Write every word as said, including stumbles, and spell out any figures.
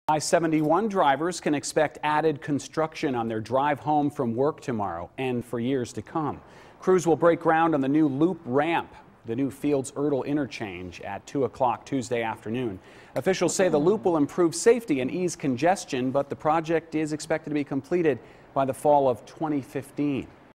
I seventy-one drivers can expect added construction on their drive home from work tomorrow and for years to come. Crews will break ground on the new loop ramp, the new Fields-Ertel interchange, at two o'clock Tuesday afternoon. Officials say the loop will improve safety and ease congestion, but the project is expected to be completed by the fall of twenty fifteen.